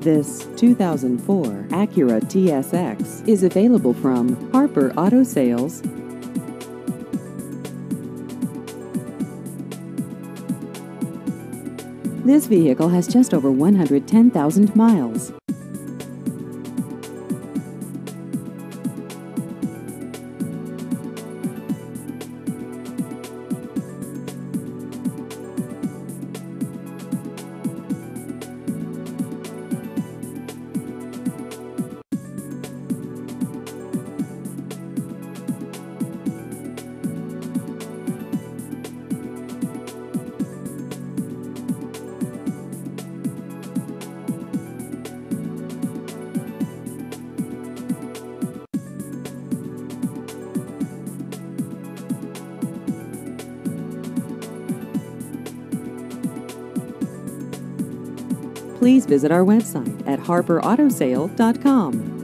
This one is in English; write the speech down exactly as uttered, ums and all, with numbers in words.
This two thousand four Acura T S X is available from Harper Auto Sales. This vehicle has just over one hundred ten thousand miles. Please visit our website at harper auto sale dot com.